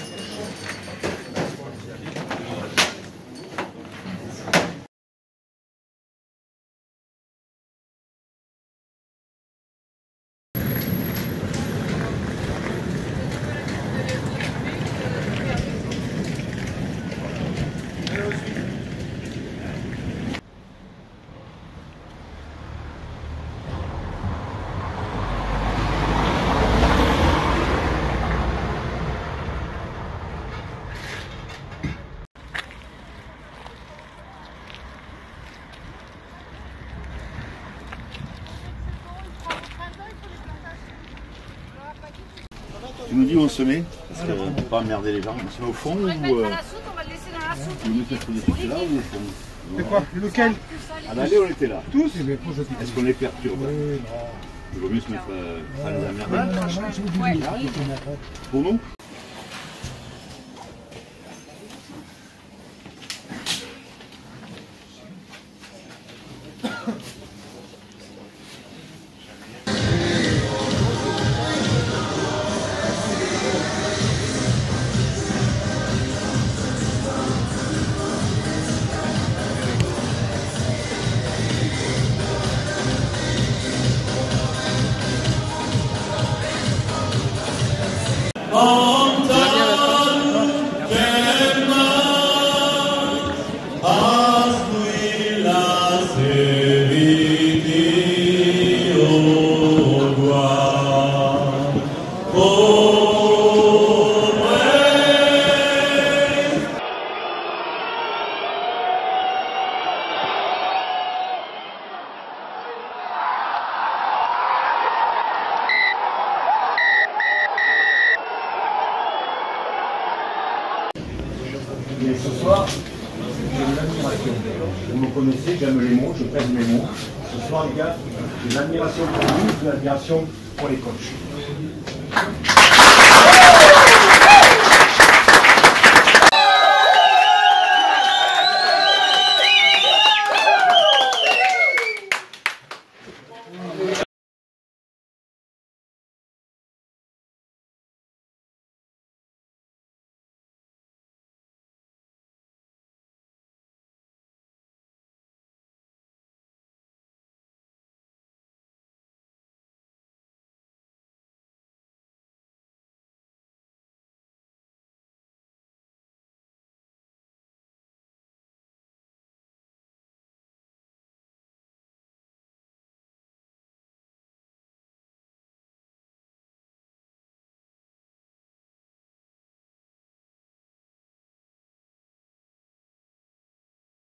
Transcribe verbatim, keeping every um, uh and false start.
Tu nous dis où on se met, parce que pour pas emmerder les gens. On se met au fond ou... On va le mettre euh... dans la soupe, on va le laisser dans la soupe. Tu veux mettre celui là ou au fond? C'est quoi? Lequel? À l'aller, on était là. Tous? Est-ce qu'on les perturbe? Oui, non. Il vaut mieux se mettre euh, à les emmerder. Ouais. Pour nous? Mais ce soir, j'ai de l'admiration. Vous me connaissez, j'aime les mots, je pèse mes mots. Ce soir, les gars, j'ai de l'admiration pour vous, de l'admiration pour les coachs.